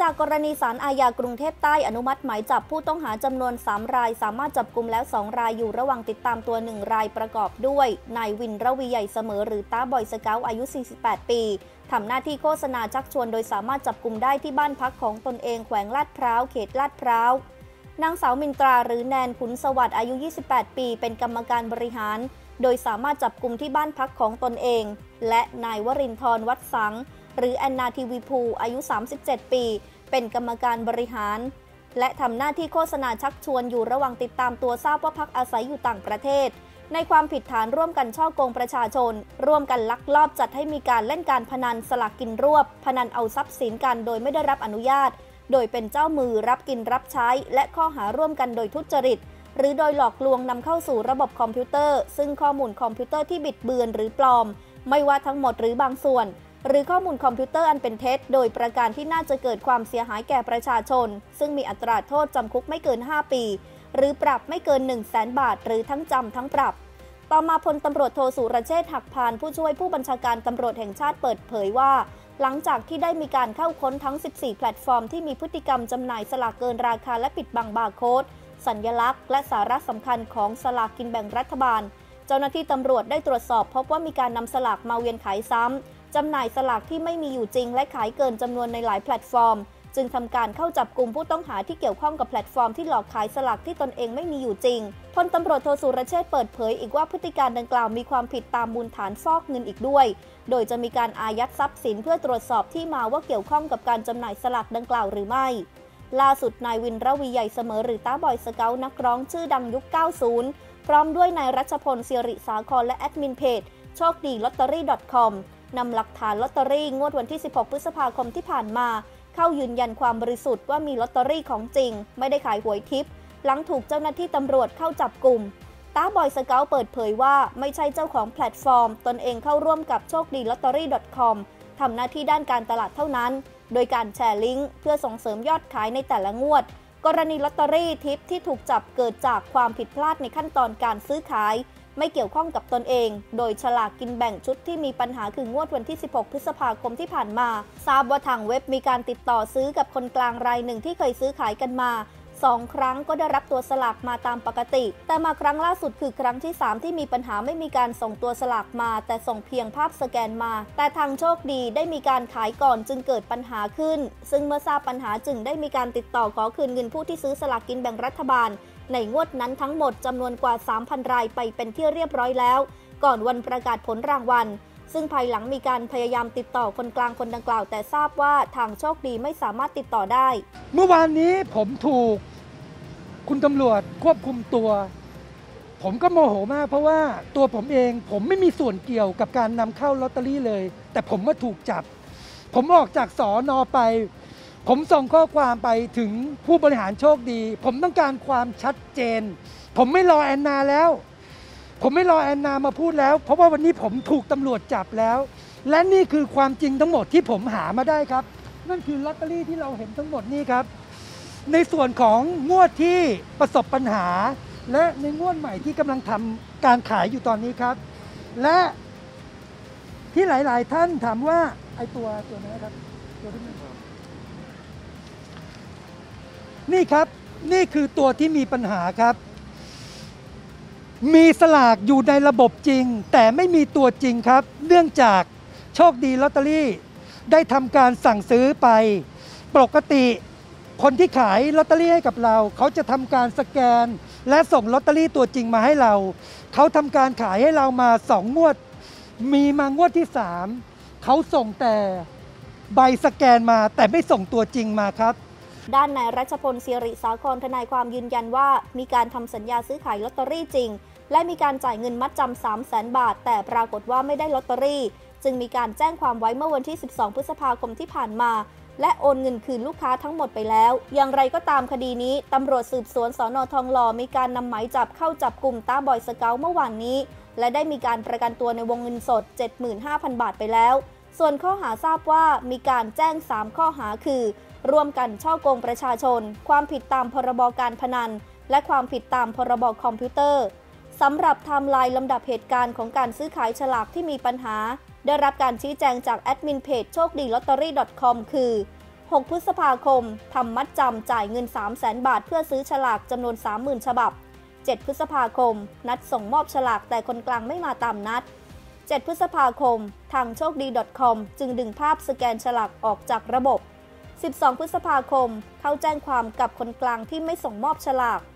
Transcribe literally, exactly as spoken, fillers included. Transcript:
จากกรณีศาลอาญากรุงเทพใต้อนุมัติหมายจับผู้ต้องหาจำนวนสามรายสามารถจับกุมแล้วสองรายอยู่ระหว่างติดตามตัวหนึ่งรายประกอบด้วยนายวินระวีใหญ่เสมอหรือต้าบอยสเกาต์อายุสี่สิบแปดปีทำหน้าที่โฆษณาชักชวนโดยสามารถจับกุมได้ที่บ้านพักของตนเองแขวงลาดพร้าวเขตลาดพร้าวนางสาวมินตราหรือแนนขุนสวัสดิ์อายุยี่สิบแปดปีเป็นกรรมการบริหารโดยสามารถจับกุมที่บ้านพักของตนเองและนายวรินทร์วัดสังหรือแอนนาทีวีภูอายุสามสิบเจ็ดปีเป็นกรรมการบริหารและทำหน้าที่โฆษณาชักชวนอยู่ระหว่างติดตามตัวทราบว่าพักอาศัยอยู่ต่างประเทศในความผิดฐานร่วมกันฉ้อโกงประชาชนร่วมกันลักลอบจัดให้มีการเล่นการพนันสลากกินรวบพนันเอาทรัพย์สินกันโดยไม่ได้รับอนุญาตโดยเป็นเจ้ามือรับกินรับใช้และข้อหาร่วมกันโดยทุจริตหรือโดยหลอกลวงนำเข้าสู่ระบบคอมพิวเตอร์ซึ่งข้อมูลคอมพิวเตอร์ที่บิดเบือนหรือปลอมไม่ว่าทั้งหมดหรือบางส่วนหรือข้อมูลคอมพิวเตอร์อันเป็นเท็จโดยประการที่น่าจะเกิดความเสียหายแก่ประชาชนซึ่งมีอัตราโทษจำคุกไม่เกินห้าปีหรือปรับไม่เกิน หนึ่งแสน บาทหรือทั้งจำทั้งปรับต่อมาพลตำรวจโทสุรเชษฐ์หักพานผู้ช่วยผู้บัญชาการตำรวจแห่งชาติเปิดเผยว่าหลังจากที่ได้มีการเข้าค้นทั้งสิบสี่แพลตฟอร์มที่มีพฤติกรรมจำหน่ายสลากเกินราคาและปิดบังบาร์โค้ดสัญลักษณ์และสาระสำคัญของสลากกินแบ่งรัฐบาลเจ้าหน้าที่ตำรวจได้ตรวจสอบพบว่ามีการนำสลากมาเวียนขายซ้ำจำหน่ายสลากที่ไม่มีอยู่จริงและขายเกินจำนวนในหลายแพลตฟอร์มจึงทำการเข้าจับกลุ่มผู้ต้องหาที่เกี่ยวข้องกับแพลตฟอร์มที่หลอกขายสลากที่ตนเองไม่มีอยู่จริงพลตำรวจโทสุรเชษฐ์เปิดเผยอีกว่าพฤติการดังกล่าวมีความผิดตามมูลฐานฟอกเงินอีกด้วยโดยจะมีการอายัดทรัพย์สินเพื่อตรวจสอบที่มาว่าเกี่ยวข้องกับการจำหน่ายสลากดังกล่าวหรือไม่ล่าสุดนายวินระวีใหญ่เสมอหรือต้าบอยสเกาต์นักร้องชื่อดังยุค เก้าสิบ พร้อมด้วยนายรัชพล ศิริสาครและแอดมินเพจโชคดีลอตเตอรี่ .com นำหลักฐานลอตเตอรี่งวดวันที่สิบหกพฤษภาคมที่ผ่านมาเข้ายืนยันความบริสุทธิ์ว่ามีลอตเตอรี่ของจริงไม่ได้ขายหวยทิพย์หลังถูกเจ้าหน้าที่ตำรวจเข้าจับกลุ่มต้าบอยสเกาต์เปิดเผยว่าไม่ใช่เจ้าของแพลตฟอร์มตนเองเข้าร่วมกับโชคดีลอตเตอรี่ .com ทำหน้าที่ด้านการตลาดเท่านั้นโดยการแชร์ลิงก์เพื่อส่งเสริมยอดขายในแต่ละงวดกรณีลอตเตอรี่ทิปที่ถูกจับเกิดจากความผิดพลาดในขั้นตอนการซื้อขายไม่เกี่ยวข้องกับตนเองโดยฉลากกินแบ่งชุดที่มีปัญหาคืองวดวันที่สิบหกพฤษภาคมที่ผ่านมาทราบว่าทางเว็บมีการติดต่อซื้อกับคนกลางรายหนึ่งที่เคยซื้อขายกันมาสองครั้งก็ได้รับตัวสลากมาตามปกติแต่มาครั้งล่าสุดคือครั้งที่สามที่มีปัญหาไม่มีการส่งตัวสลากมาแต่ส่งเพียงภาพสแกนมาแต่ทางโชคดีได้มีการขายก่อนจึงเกิดปัญหาขึ้นซึ่งเมื่อทราบปัญหาจึงได้มีการติดต่อขอคืนเงินผู้ที่ซื้อสลากกินแบ่งรัฐบาลในงวดนั้นทั้งหมดจำนวนกว่า สามพัน รายไปเป็นที่เรียบร้อยแล้วก่อนวันประกาศผลรางวัลซึ่งภายหลังมีการพยายามติดต่อคนกลางคนดังกล่าวแต่ทราบว่าทางโชคดีไม่สามารถติดต่อได้เมื่อวานนี้ผมถูกคุณตำรวจควบคุมตัวผมก็โมโหมากเพราะว่าตัวผมเองผมไม่มีส่วนเกี่ยวกับการนำเข้าลอตเตอรี่เลยแต่ผมก็ถูกจับผมออกจากสน.ไปผมส่งข้อความไปถึงผู้บริหารโชคดีผมต้องการความชัดเจนผมไม่รอแอนนาแล้วผมไม่รอแอนนามาพูดแล้วเพราะว่าวันนี้ผมถูกตำรวจจับแล้วและนี่คือความจริงทั้งหมดที่ผมหามาได้ครับนั่นคือลอตเตอรี่ที่เราเห็นทั้งหมดนี่ครับในส่วนของงวดที่ประสบปัญหาและในงวดใหม่ที่กำลังทำการขายอยู่ตอนนี้ครับและที่หลายๆท่านถามว่าไอ้ตัวตัวนี้ครับตัวที่นี่ครับนี่คือตัวที่มีปัญหาครับมีสลากอยู่ในระบบจริงแต่ไม่มีตัวจริงครับเนื่องจากโชคดีลอตเตอรี่ได้ทำการสั่งซื้อไปปกติคนที่ขายลอตเตอรี่ให้กับเราเขาจะทำการสแกนและส่งลอตเตอรี่ตัวจริงมาให้เราเขาทำการขายให้เรามาสองงวดมีมางวดที่สามเขาส่งแต่ใบสแกนมาแต่ไม่ส่งตัวจริงมาครับด้านนายรัชพล ศิริสาครทนายความยืนยันว่ามีการทำสัญญาซื้อขายลอตเตอรี่จริงและมีการจ่ายเงินมัดจำ สามแสน บาทแต่ปรากฏว่าไม่ได้ลอตเตอรี่จึงมีการแจ้งความไว้เมื่อวันที่สิบสองพฤษภาคมที่ผ่านมาและโอนเงินคืนลูกค้าทั้งหมดไปแล้วอย่างไรก็ตามคดีนี้ตำรวจสืบสวนสน.ทองหล่อมีการนำหมายจับเข้าจับกลุ่มต้าบอยสเกาต์เมื่อวานนี้และได้มีการประกันตัวในวงเงินสด เจ็ดหมื่นห้าพัน บาทไปแล้วส่วนข้อหาทราบว่ามีการแจ้งสามข้อหาคือร่วมกันฉ้อโกงประชาชนความผิดตามพรบการพนันและความผิดตามพรบคอมพิวเตอร์สำหรับไทม์ไลน์ลำดับเหตุการณ์ของการซื้อขายฉลากที่มีปัญหาได้รับการชี้แจงจากแอดมินเพจโชคดีลอตเตอรี่ .com คือหก พฤษภาคมทำมัดจำจ่ายเงิน สามแสน บาทเพื่อซื้อฉลากจำนวน สามหมื่น ฉบับ เจ็ด พฤษภาคมนัดส่งมอบฉลากแต่คนกลางไม่มาตามนัด เจ็ด พฤษภาคมทางโชคดี .com จึงดึงภาพสแกนฉลากออกจากระบบ สิบสอง พฤษภาคมเข้าแจ้งความกับคนกลางที่ไม่ส่งมอบฉลาก